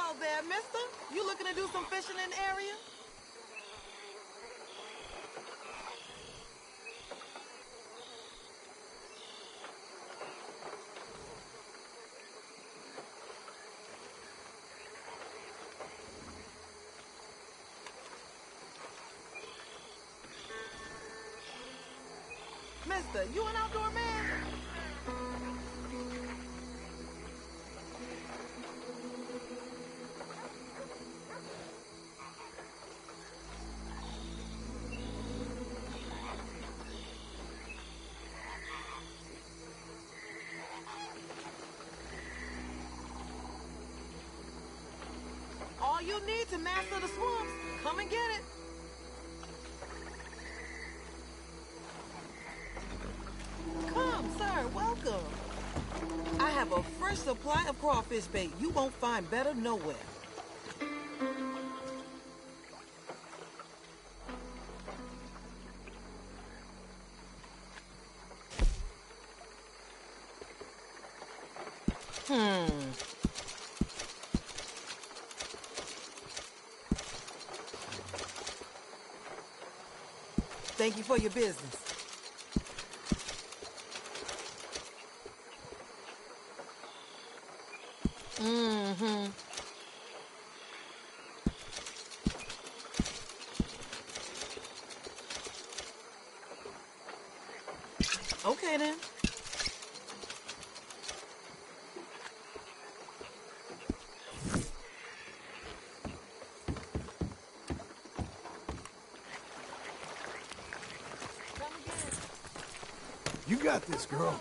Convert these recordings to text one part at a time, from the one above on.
Hello there, mister. You looking to do some fishing in the area? Mister, you an outdoor man? All you need to master the swamps, come and get it. Come, sir, welcome. I have a fresh supply of crawfish bait you won't find better nowhere. Thank you for your business. Okay, then. You got this, girl.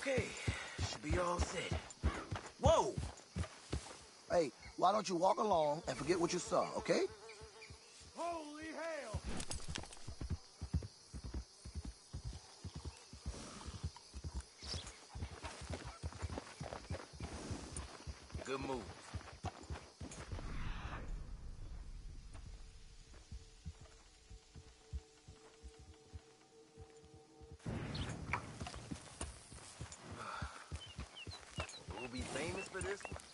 Okay, should be all set. Whoa! Hey, why don't you walk along and forget what you saw, okay? Holy hell! Good move. We'll be famous for this one.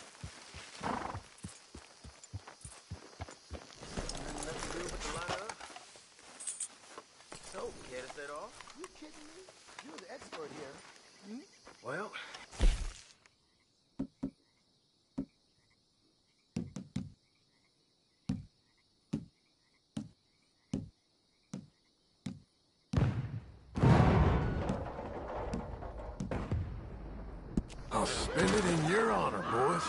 Nothing left to do but to line up. So, care to set off? You kidding me? You're the expert here. Hmm? Well... I'll spend it in your honor, boys.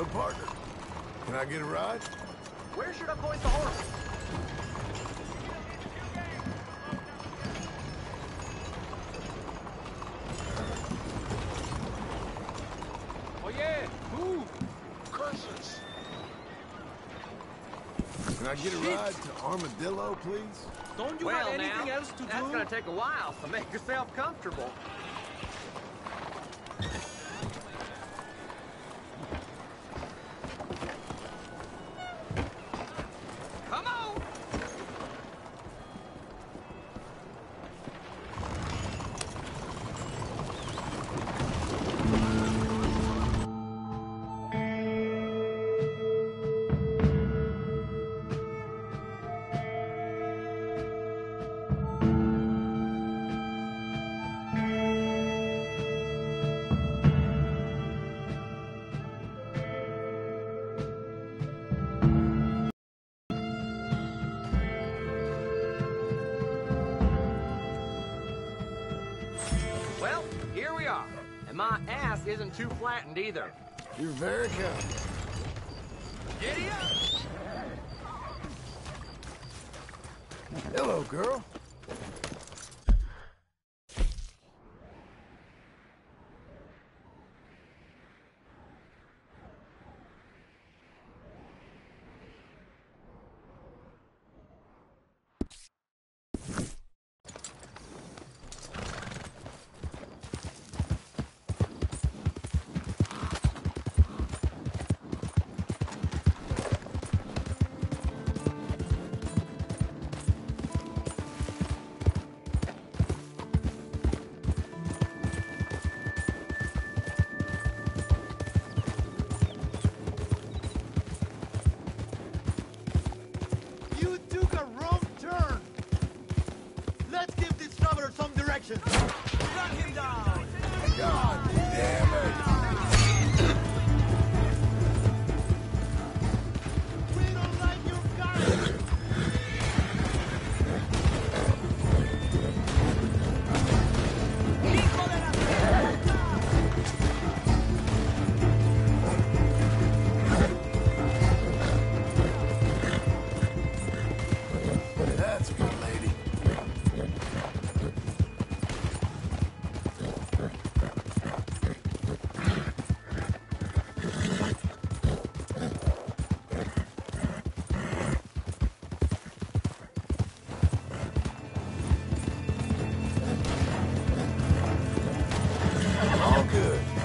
So, partner, can I get a ride? Where should I point the horse? Oh yeah, move! Curses! Can I get a ride to Armadillo, please? Don't you Well, have anything now, else to do? that's gonna take a while, so make yourself comfortable. Come on! Well, here we are. And my ass isn't too flattened either. You're very kind. Giddy up! Hello, girl. You took a wrong turn! Let's give this traveler some direction! Shut him down! God damn it! We don't like your guy! That's a good lady. All good.